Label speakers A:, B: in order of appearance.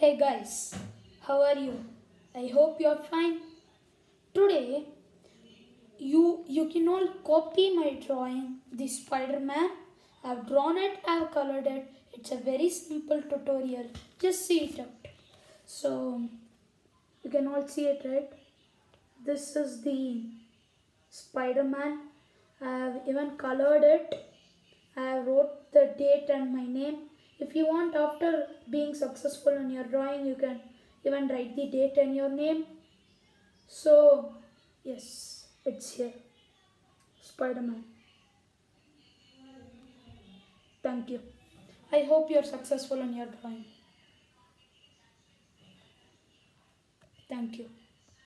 A: Hey guys, how are you? I hope you're fine. Today, you can all copy my drawing, the Spider-Man. I've drawn it, I've colored it. It's a very simple tutorial. Just see it out. So, you can all see it, right? This is the Spider-Man. I've even colored it. I wrote the date and my name. If you want, after being successful in your drawing, you can even write the date and your name. So, yes, it's here. Spider-Man. Thank you. I hope you're successful in your drawing. Thank you.